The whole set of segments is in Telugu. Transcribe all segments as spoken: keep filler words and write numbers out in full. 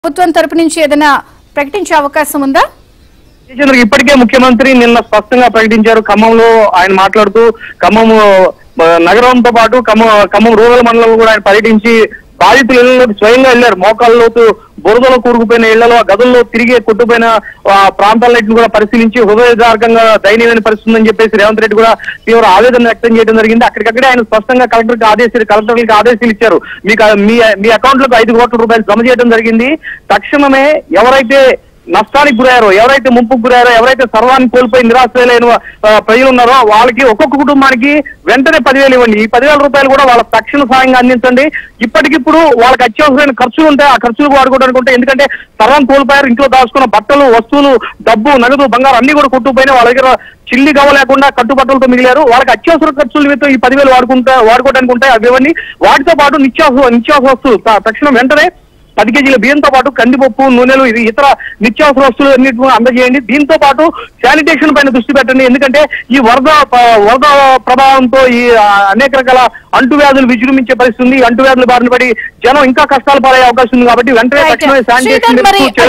ప్రభుత్వం తరపు నుంచి ఏదైనా ప్రకటించే అవకాశం ఉందా? ఇప్పటికే ముఖ్యమంత్రి నిన్న స్పష్టంగా ప్రకటించారు. ఖమ్మంలో ఆయన మాట్లాడుతూ ఖమ్మం నగరంతో పాటు ఖమ్మం ఖమ్మం రూరల్ మండలంలో కూడా ఆయన పర్యటించి బాధితుల ఇళ్లలోకి స్వయంగా వెళ్లారు. మోకాళ్ళలోతు బురదలో కూరుకుపోయిన ఇళ్లలో గదుల్లో తిరిగి కొట్టుపోయిన ప్రాంతాలన్నింటిని కూడా పరిశీలించి హృదయదారకంగా దయనీయమైన పరిస్థితి ఉందని చెప్పేసి రేవంత్ రెడ్డి కూడా తీవ్ర ఆవేదన వ్యక్తం చేయడం జరిగింది. అక్కడికక్కడే ఆయన స్పష్టంగా కలెక్టర్కి ఆదేశాలు కలెక్టర్లకు ఆదేశాలు ఇచ్చారు. మీకు మీ మీ అకౌంట్ లకు ఐదు కోట్ల రూపాయలు జమ చేయడం జరిగింది. తక్షణమే ఎవరైతే నష్టానికి గురయ్యారో, ఎవరైతే ముంపుకు గురయ్యారో, ఎవరైతే సర్వాన్ని కోల్పోయి నిరాశ్రయులైన ప్రజలు ఉన్నారో వాళ్ళకి ఒక్కొక్క కుటుంబానికి వెంటనే పదివేలు ఇవ్వండి. ఈ పదివేల రూపాయలు కూడా వాళ్ళ తక్షణ సాయంగా అందించండి. ఇప్పటికిప్పుడు వాళ్ళకి అత్యవసరమైన ఖర్చులు ఉంటాయి, ఆ ఖర్చులు వాడుకోవడానికి ఉంటాయి. ఎందుకంటే సర్వాన్ని కోల్పోయారు, ఇంట్లో దాచుకున్న బట్టలు, వస్తువులు, డబ్బు, నగదు, బంగారం అన్ని కూడా కొట్టుకుపోయినా వాళ్ళ దగ్గర చిల్లి గవ లేకుండా కట్టుబట్టలతో మిగిలారు. వాళ్ళకి అత్యవసర ఖర్చుల నిమిత్తం ఈ పదివేలు వాడుకుంటా వాడుకోవడానికి ఉంటాయి. అవి ఇవ్వండి. వాటితో పాటు నిత్యావసర నిత్యావసర వస్తువులు తక్షణం వెంటనే పది కేజీల బియ్యంతో పాటు కందిపప్పు, నూనెలు, ఇది ఇతర నిత్యావసర వస్తువులు అన్నింటినీ అందజేయండి. దీంతో పాటు శానిటేషన్ పైన దృష్టి పెట్టండి. ఎందుకంటే ఈ వరద వరద ప్రభావంతో ఈ అనేక రకాల అంటువ్యాధులు విజృంభించే పరిస్థితి ఉంది. అంటువ్యాధుల బారిన పడి జనం ఇంకా కష్టాలు పాలయ్యే అవకాశం ఉంది. కాబట్టి వెంటనే తక్షణమే శానిటేషన్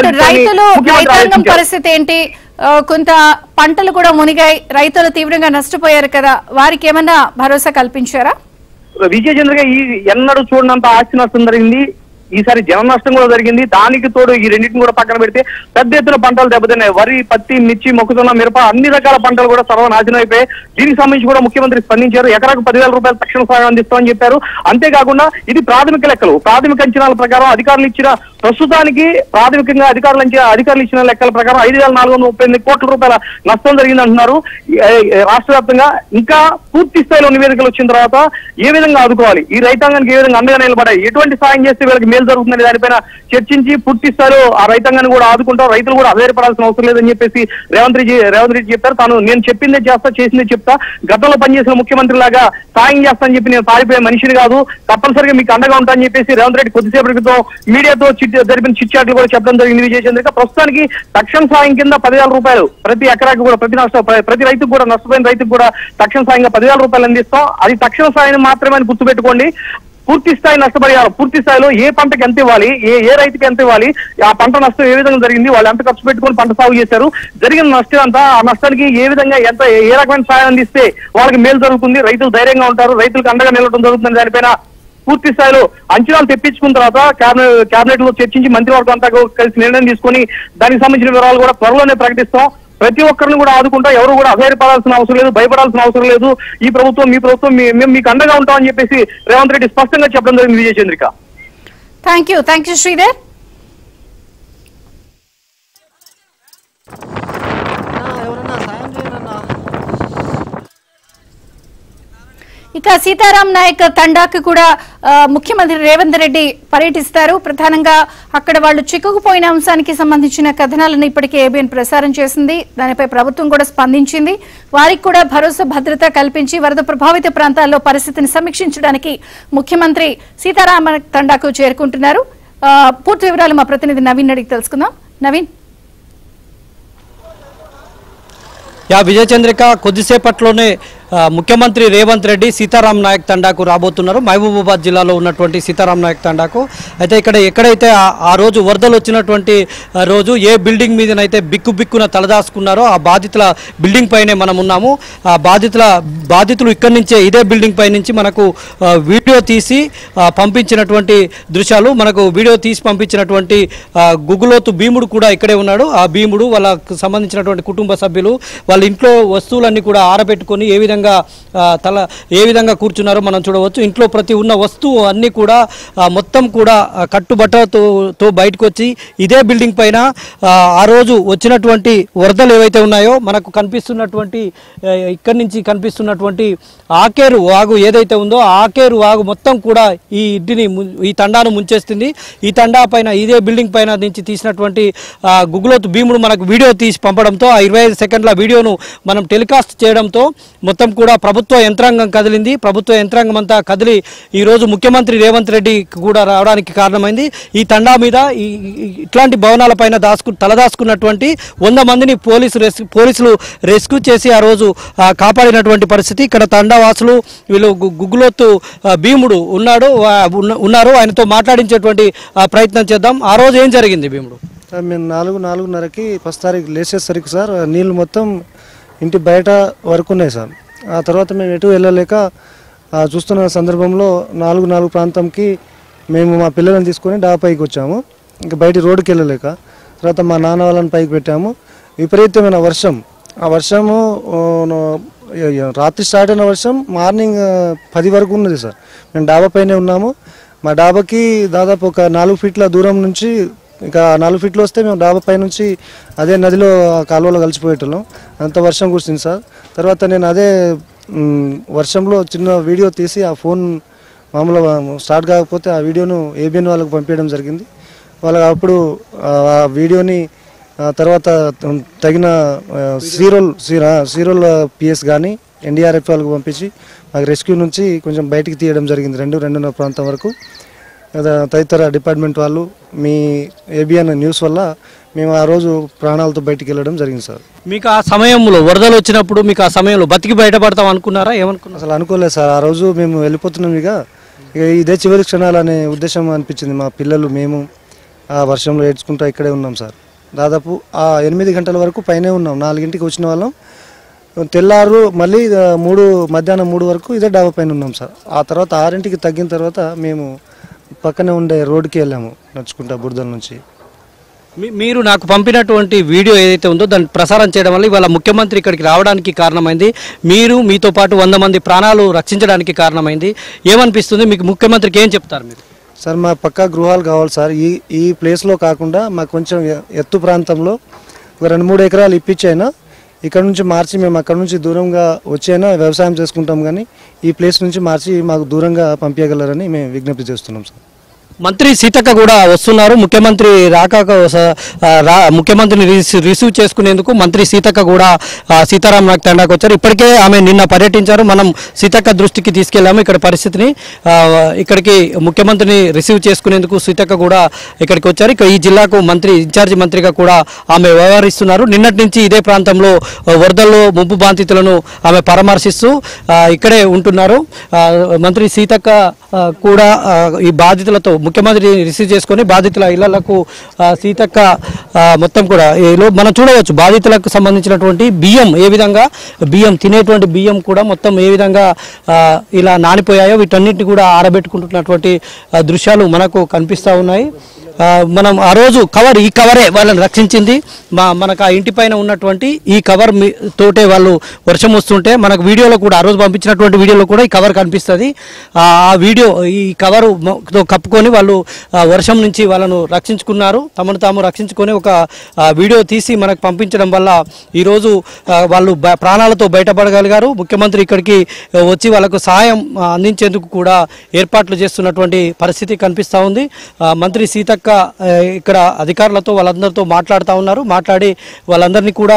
పరిస్థితి ఏంటి? కొంత పంటలు కూడా మునిగాయి, రైతులు తీవ్రంగా నష్టపోయారు కదా, వారికి ఏమన్నా భరోసా కల్పించారా? విజయచంద్రగా ఈ ఎన్నడూ చూడనంత ఆస్తి నష్టం జరిగింది. ఈసారి జన నష్టం కూడా జరిగింది. దానికి తోడు ఈ రెండింటిని కూడా పక్కన పెడితే పెద్ద ఎత్తున పంటలు దెబ్బతిన్నాయి. వరి, పత్తి, మిర్చి, మొక్కజొన్న, మిరప అన్ని రకాల పంటలు కూడా సర్వనాశనం అయిపోయాయి. దీనికి సంబంధించి కూడా ముఖ్యమంత్రి స్పందించారు. ఎకరాకు పదివేల రూపాయలు తక్షణ సాయం అందిస్తామని చెప్పారు. అంతేకాకుండా ఇది ప్రాథమిక లెక్కలు, ప్రాథమిక అంచనాల ప్రకారం అధికారులు ఇచ్చిన ప్రస్తుతానికి ప్రాథమికంగా అధికారులు అధికారులు ఇచ్చిన లెక్కల ప్రకారం ఐదు వేల నాలుగు వందల ముప్పై ఎనిమిది కోట్ల రూపాయల నష్టం జరిగింది అంటున్నారు. రాష్ట్ర వ్యాప్తంగా ఇంకా పూర్తి స్థాయిలో నివేదికలు వచ్చిన తర్వాత ఏ విధంగా ఆదుకోవాలి, ఈ రైతాంగానికి ఏ విధంగా అండగా నిలబడాలి, ఎటువంటి సాయం చేస్తే వీళ్ళకి మేలు జరుగుతుందని దానిపైన చర్చించి పూర్తి స్థాయిలో ఆ రైతాంగాన్ని కూడా ఆదుకుంటారు. రైతులు కూడా అధైర్యపడాల్సిన అవసరం లేదని చెప్పేసి రేవంత్ రెడ్డి రేవంత్ రెడ్డి చెప్పారు. తాను నేను చెప్పిందే చేస్తా, చేసిందే చెప్తా, గతంలో పనిచేసిన ముఖ్యమంత్రి లాగా సాయం చేస్తానని చెప్పి నేను పారిపోయే మనిషిని కాదు, తప్పనిసరిగా మీకు అండగా ఉంటానని చెప్పేసి రేవంత్ రెడ్డి కొద్దిసేపటి క్రితం మీడియాతో జరిపిన చిట్చాట్లు కూడా చెప్పడం జరిగింది. విజయచంద్రిక ప్రస్తుతానికి తక్షణ సాయం కింద పదివేల రూపాయలు ప్రతి ఎకరాకు కూడా ప్రతి నష్ట ప్రతి రైతుకు కూడా నష్టపోయిన రైతుకు కూడా తక్షణ సాయంగా పదివేల రూపాయలు అందిస్తాం. అది తక్షణ సాయం మాత్రమే అని గుర్తుపెట్టుకోండి. పూర్తి స్థాయి నష్టపరిహారం పూర్తి స్థాయిలో ఏ పంటకి ఎంత ఇవ్వాలి, ఏ ఏ రైతుకి ఎంత ఇవ్వాలి, ఆ పంట నష్టం ఏ విధంగా జరిగింది, వాళ్ళు ఎంత ఖర్చు పెట్టుకుని పంట సాగు చేశారు, జరిగిన నష్టం అంతా ఆ నష్టానికి ఏ విధంగా ఎంత ఏ రకమైన సాయం అందిస్తే వాళ్ళకి మేలు జరుగుతుంది, రైతులు ధైర్యంగా ఉంటారు, రైతులకు అండగా నిలవడం జరుగుతుంది, దానిపైన పూర్తి స్థాయిలో అంచనాలు తెప్పించుకున్న తర్వాత కేబినెట్ లో చర్చించి మంత్రివర్గం అంతా కలిసి నిర్ణయం తీసుకుని దానికి సంబంధించిన వివరాలు కూడా త్వరలోనే ప్రకటిస్తాం. ప్రతి ఒక్కరిని కూడా ఆదుకుంటాం. ఎవరు కూడా అధైర్యపడాల్సిన అవసరం లేదు, భయపడాల్సిన అవసరం లేదు. ఈ ప్రభుత్వం మీ ప్రభుత్వం మేము మీకు అండగా ఉంటామని చెప్పేసి రేవంత్ రెడ్డి స్పష్టంగా చెప్పడం జరిగింది. Vijayachandrika, thank you thank you Sridhar. ఇక సీతారాం నాయక్ తండాకు కూడా ముఖ్యమంత్రి రేవంత్ రెడ్డి పర్యటిస్తారు. ప్రధానంగా అక్కడ వాళ్ళు చిక్కుకుపోయిన అంశానికి సంబంధించిన కథనాలను ఇప్పటికే ఏబిఎన్ ప్రసారం చేసింది. దానిపై ప్రభుత్వం కూడా స్పందించింది. వారికి కూడా భరోసా భద్రత కల్పించి వరద ప్రభావిత ప్రాంతాల్లో పరిస్థితిని సమీక్షించడానికి ముఖ్యమంత్రి సీతారాం తండాకు చేరుకుంటున్నారు. పూర్తి వివరాలు మా ప్రతినిధి నవీన్ అడిగి తెలుసుకుందాం. నవీన్. యా విజయచంద్రిక, కొద్దిసేపట్లోనే ముఖ్యమంత్రి రేవంత్ రెడ్డి సీతారాం నాయక్ తండాకు రాబోతున్నారు. మహబూబాబాద్ జిల్లాలో ఉన్నటువంటి సీతారాం నాయక్ తండాకు. అయితే ఇక్కడ ఎక్కడైతే ఆ రోజు వరదలు వచ్చినటువంటి రోజు ఏ బిల్డింగ్ మీదనైతే బిక్కు బిక్కున తలదాచుకున్నారో ఆ బాధితుల బిల్డింగ్ పైనే మనం ఉన్నాము. ఆ బాధితుల బాధితులు ఇక్కడి నుంచే ఇదే బిల్డింగ్ పై నుంచి మనకు వీడియో తీసి పంపించినటువంటి దృశ్యాలు, మనకు వీడియో తీసి పంపించినటువంటి గుగులోతు భీముడు కూడా ఇక్కడే ఉన్నాడు. ఆ భీముడు వాళ్ళకు సంబంధించినటువంటి కుటుంబ సభ్యులు వాళ్ళ ఇంట్లో వస్తువులన్నీ కూడా ఆరబెట్టుకొని ఏ విధంగా తల ఏ విధంగా కూర్చున్నారో మనం చూడవచ్చు. ఇంట్లో ప్రతి ఉన్న వస్తువు అన్నీ కూడా మొత్తం కూడా కట్టుబట్టతో బయటకు వచ్చి ఇదే బిల్డింగ్ పైన ఆ రోజు వచ్చినటువంటి వరదలు ఏవైతే ఉన్నాయో మనకు కనిపిస్తున్నటువంటి ఇక్కడి నుంచి కనిపిస్తున్నటువంటి ఆకేరు వాగు ఏదైతే ఉందో ఆకేరు వాగు మొత్తం కూడా ఈ ఇంటిని ఈ తండాను ముంచేస్తుంది. ఈ తండా పైన ఇదే బిల్డింగ్ పైన నుంచి తీసినటువంటి గుగులోతు భీముడు మనకు వీడియో తీసి పంపడంతో ఆ ఇరవై ఐదు సెకండ్ల వీడియోను మనం టెలికాస్ట్ చేయడంతో మొత్తం కూడా ప్రభుత్వ యంత్రాంగం కదిలింది. ప్రభుత్వ యంత్రాంగం అంతా కదిలి ఈరోజు ముఖ్యమంత్రి రేవంత్ రెడ్డి కూడా రావడానికి కారణమైంది. ఈ తండా మీద ఈ ఇట్లాంటి భవనాలపైన దాచుకు తలదాచుకున్నటువంటి వంద మందిని పోలీసు రెస్క్యూ పోలీసులు రెస్క్యూ చేసి ఆ రోజు కాపాడినటువంటి పరిస్థితి. ఇక్కడ తండావాసులు వీళ్ళు గుగ్గులోత్తు భీముడు ఉన్నాడు ఉన్నారు ఆయనతో మాట్లాడించేటువంటి ప్రయత్నం చేద్దాం. ఆ రోజు ఏం జరిగింది భీముడు? మేము నాలుగు నాలుగున్నరకి ఫస్ట్ తారీఖు లేచేసరికి సార్ నీళ్ళు మొత్తం ఇంటి బయట వరకు ఉన్నాయి సార్. ఆ తర్వాత మేము ఎటు వెళ్ళలేక చూస్తున్న సందర్భంలో నాలుగు నాలుగు ప్రాంతంకి మేము మా పిల్లలను తీసుకొని డాబా పైకి వచ్చాము. ఇంకా బయట రోడ్డుకి వెళ్ళలేక తర్వాత మా నాన్న వాళ్ళని పైకి పెట్టాము. విపరీతమైన వర్షం, ఆ వర్షము రాత్రి స్టార్ట్ అయిన వర్షం మార్నింగ్ పది వరకు ఉన్నది సార్. మేము డాబా పైనే ఉన్నాము. మా డాబాకి దాదాపు ఒక నాలుగు ఫీట్ల దూరం నుంచి ఇక నాలుగు ఫీట్లు వస్తే మేము డాబా పై నుంచి అదే నదిలో కాలువలో కలిసిపోయేటోళ్ళం. అంత వర్షం కురిసింది సార్. తర్వాత నేను అదే వర్షంలో చిన్న వీడియో తీసి ఆ ఫోన్ మామూలుగా స్టార్ట్ కాకపోతే ఆ వీడియోను ఏబిఎన్ వాళ్ళకు పంపించడం జరిగింది. వాళ్ళకి అప్పుడు ఆ వీడియోని తర్వాత తగిన సీరోల్ సీరోల్ పిఎస్ కానీ ఎన్డీఆర్ఎఫ్ వాళ్ళకు పంపించి మాకు రెస్క్యూ నుంచి కొంచెం బయటికి తీయడం జరిగింది. రెండు రెండున్నర ప్రాంతం వరకు తదితర డిపార్ట్మెంట్ వాళ్ళు మీ ఏబిఎన్ న్యూస్ వల్ల మేము ఆ రోజు ప్రాణాలతో బయటికి వెళ్ళడం జరిగింది సార్. మీకు ఆ సమయంలో వరదలు వచ్చినప్పుడు మీకు ఆ సమయంలో బతికి బయటపడతాం అనుకున్నారా? ఏమనుకున్నారు? అసలు అనుకోలేదు సార్. ఆ రోజు మేము వెళ్ళిపోతున్నాం. ఇక ఇక ఇదే చివరి క్షణాలు అనే ఉద్దేశం అనిపించింది. మా పిల్లలు మేము ఆ వర్షంలో ఏడ్చుకుంటూ ఇక్కడే ఉన్నాం సార్. దాదాపు ఆ ఎనిమిది గంటల వరకు పైనే ఉన్నాం. నాలుగింటికి వచ్చిన వాళ్ళం తెల్లారు మళ్ళీ మూడు మధ్యాహ్నం మూడు వరకు ఇదే డాబా పైన ఉన్నాం సార్. ఆ తర్వాత ఆరింటికి తగ్గిన తర్వాత మేము పక్కనే ఉండే రోడ్డుకి వెళ్ళాము నడుచుకుంటా బురదల నుంచి. మీరు నాకు పంపినటువంటి వీడియో ఏదైతే ఉందో దాన్ని ప్రసారం చేయడం వల్ల ఇవాళ ముఖ్యమంత్రి ఇక్కడికి రావడానికి కారణమైంది. మీరు మీతో పాటు వంద మంది ప్రాణాలు రక్షించడానికి కారణమైంది. ఏమనిపిస్తుంది మీకు? ముఖ్యమంత్రికి ఏం చెప్తారు మీరు? సార్ మా పక్కా గృహాలు కావాలి సార్. ఈ ఈ ప్లేస్లో కాకుండా మాకు కొంచెం ఎత్తు ప్రాంతంలో ఒక రెండు మూడు ఎకరాలు ఇప్పించైనా ఇక్కడ నుంచి మార్చి మేము అక్కడ నుంచి దూరంగా వచ్చైనా వ్యవసాయం చేసుకుంటాం, కానీ ఈ ప్లేస్ నుంచి మార్చి మాకు దూరంగా పంపించగలరని మేము విజ్ఞప్తి చేస్తున్నాం సార్. మంత్రి సీతక్క కూడా వస్తున్నారు. ముఖ్యమంత్రి రాక ముఖ్యమంత్రిని రిసీవ్ చేసుకునేందుకు మంత్రి సీతక్క కూడా సీతారాం నాయక్ తండాకు వచ్చారు. ఇప్పటికే ఆమె నిన్న పర్యటించారు. మనం సీతక్క దృష్టికి తీసుకెళ్లాము ఇక్కడ పరిస్థితిని. ఇక్కడికి ముఖ్యమంత్రిని రిసీవ్ చేసుకునేందుకు సీతక్క కూడా ఇక్కడికి వచ్చారు. ఇక్కడ ఈ జిల్లాకు మంత్రి ఇన్ఛార్జి మంత్రిగా కూడా ఆమె వ్యవహరిస్తున్నారు. నిన్నటి నుంచి ఇదే ప్రాంతంలో వరదల్లో ముంపు బాధితులను ఆమె పరామర్శిస్తూ ఇక్కడే ఉంటున్నారు. మంత్రి సీతక్క కూడా ఈ బాధితులతో ముఖ్యమంత్రి రిసీవ్ చేసుకొని బాధితుల ఇళ్లకు సీతక్క మొత్తం కూడా మనం చూడవచ్చు. బాధితులకు సంబంధించినటువంటి బియ్యం ఏ విధంగా బియ్యం తినేటువంటి బియ్యం కూడా మొత్తం ఏ విధంగా ఇలా నానిపోయాయో వీటన్నిటిని కూడా ఆరబెట్టుకుంటున్నటువంటి దృశ్యాలు మనకు కనిపిస్తూ ఉన్నాయి. మనం ఆ రోజు కవర్ ఈ కవరే వాళ్ళని రక్షించింది. మా మనకు ఆ ఇంటి పైన ఉన్నటువంటి ఈ కవర్ తోటే వాళ్ళు వర్షం వస్తుంటే మనకు వీడియోలో కూడా ఆ రోజు పంపించినటువంటి వీడియోలో కూడా ఈ కవర్ కనిపిస్తుంది. ఆ వీడియో ఈ కవరు కప్పుకొని వాళ్ళు వర్షం నుంచి వాళ్ళను రక్షించుకున్నారు. తమను తాము రక్షించుకొని ఒక వీడియో తీసి మనకు పంపించడం వల్ల ఈరోజు వాళ్ళు ప్రాణాలతో బయటపడగలిగారు. ముఖ్యమంత్రి ఇక్కడికి వచ్చి వాళ్ళకు సహాయం అందించేందుకు కూడా ఏర్పాట్లు చేస్తున్నటువంటి పరిస్థితి కనిపిస్తూ ఉంది. మంత్రి సీతక్క ఇక్కడ అధికారులతో వాళ్ళందరితో మాట్లాడుతూ ఉన్నారు. మాట్లాడి వాళ్ళందరినీ కూడా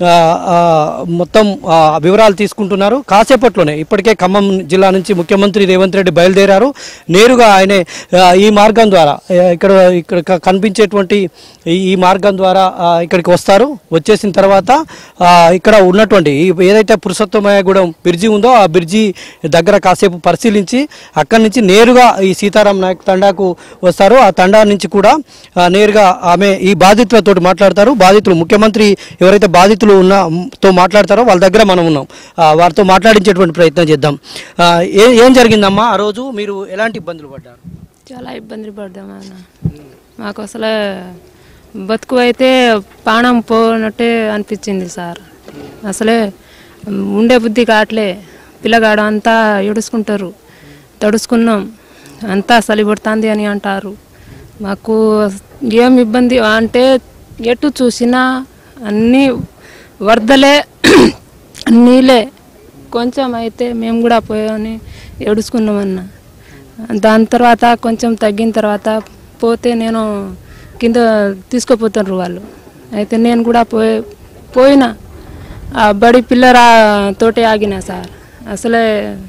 మొత్తం వివరాలు తీసుకుంటున్నారు. కాసేపట్లోనే ఇప్పటికే ఖమ్మం జిల్లా నుంచి ముఖ్యమంత్రి రేవంత్ రెడ్డి బయలుదేరారు. నేరుగా ఆయన ఈ మార్గం ద్వారా ఇక్కడ ఇక్కడ కనిపించేటువంటి ఈ మార్గం ద్వారా ఇక్కడికి వస్తారు. వచ్చేసిన తర్వాత ఇక్కడ ఉన్నటువంటి ఏదైతే పురుషోత్తమయ్యగూడెం బ్రిడ్జి ఉందో ఆ బ్రిడ్జి దగ్గర కాసేపు పరిశీలించి అక్కడి నుంచి నేరుగా ఈ సీతారాం నాయక్ తండాకు వస్తారు. ఆ తండా నుంచి కూడా నేరుగా ఆమె ఈ బాధితులతో మాట్లాడతారు. బాధితులు ముఖ్యమంత్రి ఎవరైతే బాధితులు ఉన్న తో మాట్లాడతారో వాళ్ళ దగ్గర మనం ఉన్నాం. వారితో మాట్లాడించేటువంటి ప్రయత్నం చేద్దాం. ఏం జరిగిందమ్మా ఆ రోజు? మీరు ఎలాంటి ఇబ్బందులు పడ్డారు? చాలా ఇబ్బందులు పడ్డామన్న. మాకు అసలు బతుకు అయితే ప్రాణం పోనట్టే అనిపించింది సార్. అసలే ఉండే బుద్ధి కావట్లే. పిల్లగాడు అంతా ఏడుచుకుంటారు. తడుచుకున్నాం, అంతా చలి పడుతుంది అని అంటారు. మాకు ఏం ఇబ్బంది అంటే ఎటు చూసినా అన్నీ వరదలే, నీళ్ళే. కొంచెం అయితే మేము కూడా పోయామని ఏడుచుకున్నామన్నా. దాని తర్వాత కొంచెం తగ్గిన తర్వాత పోతే నేను కింద తీసుకుపోతారు వాళ్ళు. అయితే నేను కూడా పోయి పోయినా ఆ బడి పిల్లరా తోటే ఆగినా సార్. అసలే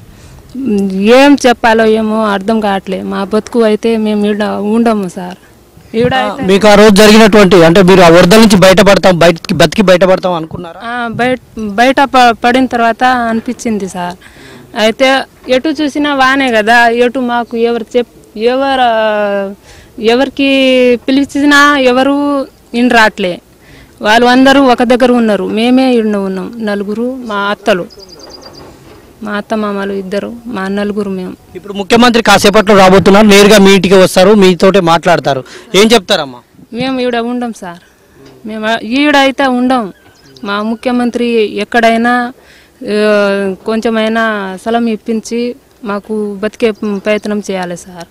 ఏం చెప్పాలో ఏమో అర్థం కావట్లే. మా బతుకు అయితే మేము ఈడ ఉండము సార్. ఈడ మీకు ఆ రోజు జరిగినటువంటి అంటే మీరు ఆ వరద నుంచి బయటపడతాం బయటకి బతికి బయటపడతాం అనుకున్నారా? బయట బయట పడిన తర్వాత అనిపించింది సార్. అయితే ఎటు చూసినా వానే కదా, ఎటు మాకు ఎవరు చెప్ ఎవరు ఎవరికి పిలిచినా ఎవరు ఇన్ రాట్లే. వాళ్ళు అందరూ ఒక దగ్గర ఉన్నారు, మేమే ఇన్న ఉన్నాం నలుగురు. మా అత్తలు మా అత్త మామలు ఇద్దరు, మా నలుగురు మేము. ఇప్పుడు ముఖ్యమంత్రి కాసేపట్లో రాబోతున్నారు, నేరుగా మీ ఇంటికి వస్తారు, మీతోటే మాట్లాడతారు. ఏం చెప్తారమ్మా? మేము ఈడ ఉండం సార్, మేము ఈడ అయితే ఉండం. మా ముఖ్యమంత్రి ఎక్కడైనా కొంచెమైనా స్థలం ఇప్పించి మాకు బతికే ప్రయత్నం చేయాలి సార్.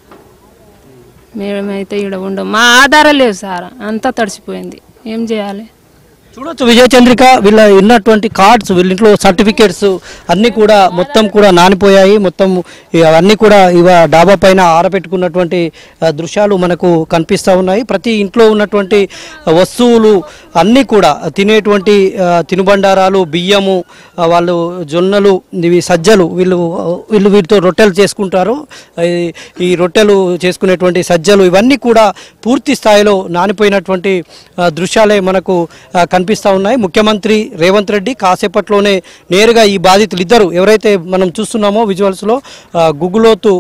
మేమైతే ఈడ ఉండం, మా ఆధారం లేవు సార్, అంతా తడిసిపోయింది. ఏం చేయాలి? చూడొచ్చు విజయచంద్రిక, వీళ్ళ ఉన్నటువంటి కార్డ్స్, వీళ్ళ ఇంట్లో సర్టిఫికేట్స్ అన్నీ కూడా మొత్తం కూడా నానిపోయాయి. మొత్తం అవన్నీ కూడా ఇవ డాబా పైన ఆరబెట్టుకున్నటువంటి దృశ్యాలు మనకు కనిపిస్తూ ఉన్నాయి. ప్రతి ఇంట్లో ఉన్నటువంటి వస్తువులు అన్నీ కూడా తినేటువంటి తినుబండారాలు, బియ్యము, వాళ్ళు జొన్నలు, ఇవి సజ్జలు, వీళ్ళు వీళ్ళు వీటితో రొట్టెలు చేసుకుంటారు. ఈ రొట్టెలు చేసుకునేటువంటి సజ్జలు ఇవన్నీ కూడా పూర్తి స్థాయిలో నానిపోయినటువంటి దృశ్యాలే మనకు కనిపిస్తూ ఉన్నాయి. ముఖ్యమంత్రి రేవంత్ రెడ్డి కాసేపట్లోనే నేరుగా ఈ బాధితులు ఇద్దరు ఎవరైతే మనం చూస్తున్నామో విజువల్స్లో, గుగ్గులోతు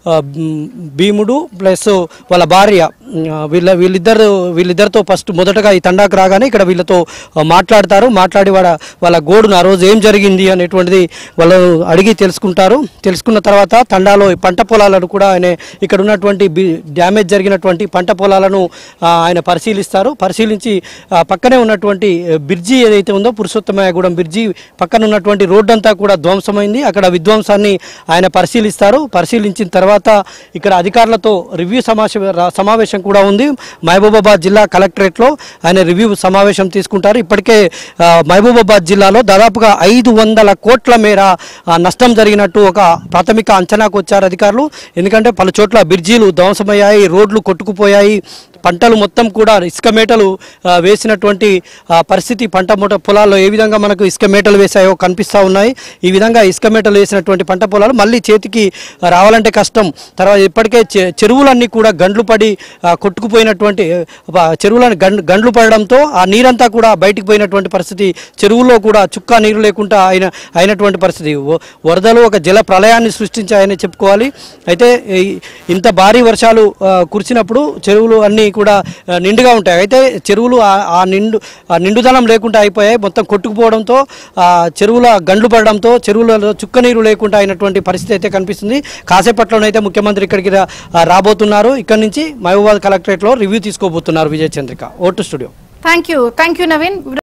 భీముడు ప్లస్ వాళ్ళ భార్య, వీళ్ళ వీళ్ళిద్దరు వీళ్ళిద్దరితో ఫస్ట్ మొదటగా ఈ తండాకు రాగానే ఇక్కడ వీళ్ళతో మాట్లాడతారు. మాట్లాడి వాళ్ళ వాళ్ళ గోడును ఆ రోజు ఏం జరిగింది అనేటువంటిది వాళ్ళు అడిగి తెలుసుకుంటారు. తెలుసుకున్న తర్వాత తండాలో పంట పొలాలను కూడా ఆయన ఇక్కడ ఉన్నటువంటి డ్యామేజ్ జరిగినటువంటి పంట పొలాలను ఆయన పరిశీలిస్తారు. పరిశీలించి పక్కనే ఉన్నటువంటి బ్రిడ్జి ఏదైతే ఉందో పురుషోత్తమగూడెం బ్రిడ్జి పక్కన ఉన్నటువంటి రోడ్డు అంతా కూడా ధ్వంసమైంది. అక్కడ విధ్వంసాన్ని ఆయన పరిశీలిస్తారు. పరిశీలించిన తర్వాత ఇక్కడ అధికారులతో రివ్యూ సమావేశం సమావేశం కూడా ఉంది. మహబూబాబాద్ జిల్లా కలెక్టరేట్లో ఆయన రివ్యూ సమావేశం తీసుకుంటారు. ఇప్పటికే మహబూబాబాద్ జిల్లాలో దాదాపుగా ఐదు వందల కోట్ల మేర నష్టం జరిగినట్టు ఒక ప్రాథమిక అంచనాకు వచ్చారు అధికారులు. ఎందుకంటే పలు చోట్ల బ్రిడ్జీలు ధ్వంసమయ్యాయి, రోడ్లు కొట్టుకుపోయాయి, పంటలు మొత్తం కూడా ఇసుక మేటలు వేసినటువంటి పరిస్థితి. పంట మూట పొలాల్లో ఏ విధంగా మనకు ఇసుక మేటలు వేసాయో కనిపిస్తూ ఉన్నాయి. ఈ విధంగా ఇసుక మేటలు వేసినటువంటి పంట పొలాలు మళ్ళీ చేతికి రావాలంటే కష్టం. తర్వాత ఇప్పటికే చెరువులన్నీ కూడా గండ్లు పడి కొట్టుకుపోయినటువంటి చెరువులను గండ్ గండ్లు పడడంతో ఆ నీరంతా కూడా బయటికి పోయినటువంటి పరిస్థితి. చెరువుల్లో కూడా చుక్క నీరు లేకుండా అయిన అయినటువంటి పరిస్థితి. వరదలు ఒక జల ప్రళయాన్ని సృష్టించాయని చెప్పుకోవాలి. అయితే ఇంత భారీ వర్షాలు కురిసినప్పుడు చెరువులు అన్నీ కూడా నిండుగా ఉంటాయి. అయితే చెరువులు ఆ నిండు ఆ నిండుదనం లేకుండా అయిపోయాయి. మొత్తం కొట్టుకుపోవడంతో చెరువుల గండ్లు పడడంతో చెరువులలో చుక్క నీరు లేకుండా అయినటువంటి పరిస్థితి అయితే కనిపిస్తుంది. కాసేపట్లోనైతే ముఖ్యమంత్రి ఇక్కడికి రాబోతున్నారు. ఇక్కడ నుంచి మహబూబాబాద్ కలెక్టరేట్లో రివ్యూ తీసుకోబోతున్నారు. విజయచంద్రిక, ఓటు studio. Thank you thank you Naveen.